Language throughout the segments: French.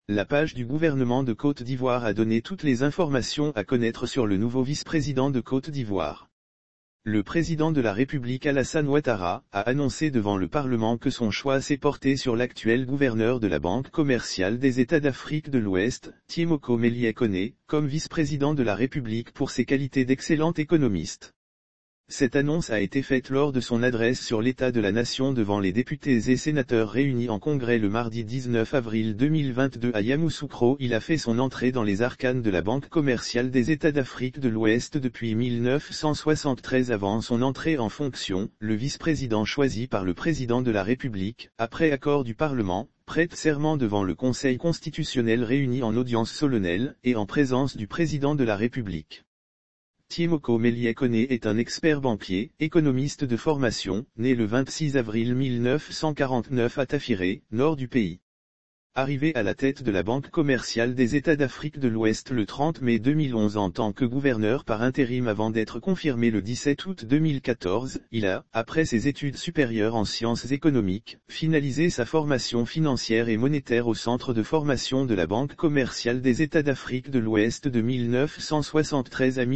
La page du gouvernement de Côte d'Ivoire a donné toutes les informations à connaître sur le nouveau vice-président de Côte d'Ivoire. Le président de la République Alassane Ouattara a annoncé devant le Parlement que son choix s'est porté sur l'actuel gouverneur de la Banque commerciale des États d'Afrique de l'Ouest, Tiemoko Melie Kone, comme vice-président de la République pour ses qualités d'excellent économiste. Cette annonce a été faite lors de son adresse sur l'état de la nation devant les députés et sénateurs réunis en congrès le mardi 19 avril 2022 à Yamoussoukro. Il a fait son entrée dans les arcanes de la Banque commerciale des États d'Afrique de l'Ouest depuis 1973. Avant son entrée en fonction, le vice-président choisi par le président de la République, après accord du Parlement, prête serment devant le Conseil constitutionnel réuni en audience solennelle, et en présence du président de la République. Tiemoko Melie Kone est un expert banquier, économiste de formation, né le 26 avril 1949 à Tafiré, nord du pays. Arrivé à la tête de la Banque commerciale des États d'Afrique de l'Ouest le 30 mai 2011 en tant que gouverneur par intérim avant d'être confirmé le 17 août 2014, il a, après ses études supérieures en sciences économiques, finalisé sa formation financière et monétaire au centre de formation de la Banque commerciale des États d'Afrique de l'Ouest de 1973 à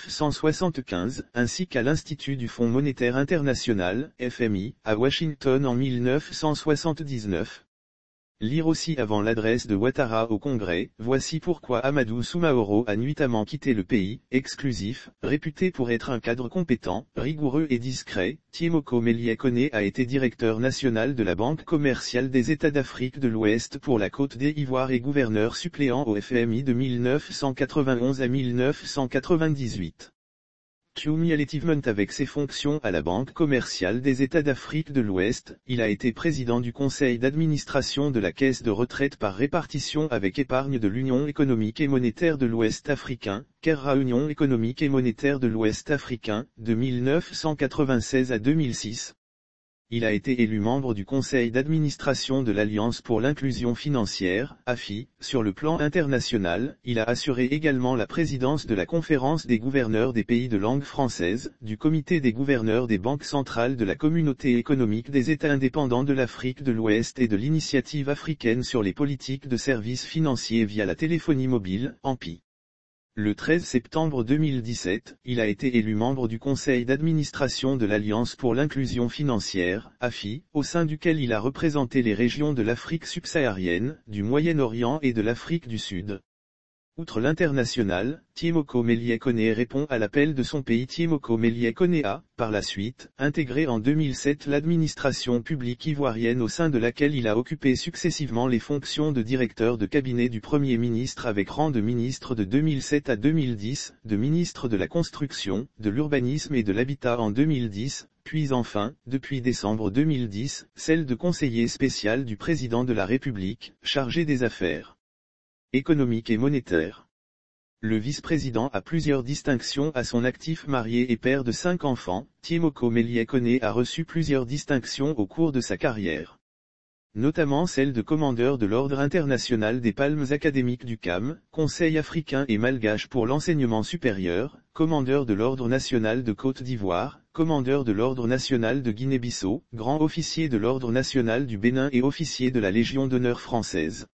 1975, ainsi qu'à l'Institut du Fonds monétaire international, FMI, à Washington en 1979. Lire aussi avant l'adresse de Ouattara au Congrès, voici pourquoi Amadou Soumaoro a nuitamment quitté le pays, exclusif, réputé pour être un cadre compétent, rigoureux et discret. Tiemoko Melie Kone a été directeur national de la Banque commerciale des États d'Afrique de l'Ouest pour la Côte d'Ivoire et gouverneur suppléant au FMI de 1991 à 1998. Cumulativement avec ses fonctions à la Banque commerciale des États d'Afrique de l'Ouest, il a été président du conseil d'administration de la Caisse de retraite par répartition avec épargne de l'Union économique et monétaire de l'Ouest africain, CARA Union économique et monétaire de l'Ouest africain, de 1996 à 2006. Il a été élu membre du conseil d'administration de l'Alliance pour l'inclusion financière, AFI. Sur le plan international, il a assuré également la présidence de la conférence des gouverneurs des pays de langue française, du comité des gouverneurs des banques centrales de la communauté économique des États indépendants de l'Afrique de l'Ouest et de l'initiative africaine sur les politiques de services financiers via la téléphonie mobile, ANPI. Le 13 septembre 2017, il a été élu membre du conseil d'administration de l'Alliance pour l'inclusion financière, AFI, au sein duquel il a représenté les régions de l'Afrique subsaharienne, du Moyen-Orient et de l'Afrique du Sud. Outre l'international, Tiemoko Melie Kone répond à l'appel de son pays. Tiemoko Melie Kone a, par la suite, intégré en 2007 l'administration publique ivoirienne au sein de laquelle il a occupé successivement les fonctions de directeur de cabinet du Premier ministre avec rang de ministre de 2007 à 2010, de ministre de la Construction, de l'Urbanisme et de l'Habitat en 2010, puis enfin, depuis décembre 2010, celle de conseiller spécial du président de la République, chargé des affaires économique et monétaire. Le vice-président a plusieurs distinctions à son actif. Marié et père de 5 enfants, Tiemoko Melie Kone a reçu plusieurs distinctions au cours de sa carrière. Notamment celle de commandeur de l'Ordre international des Palmes académiques du CAM, Conseil africain et malgache pour l'enseignement supérieur, commandeur de l'Ordre national de Côte d'Ivoire, commandeur de l'Ordre national de Guinée-Bissau, grand officier de l'Ordre national du Bénin et officier de la Légion d'honneur française.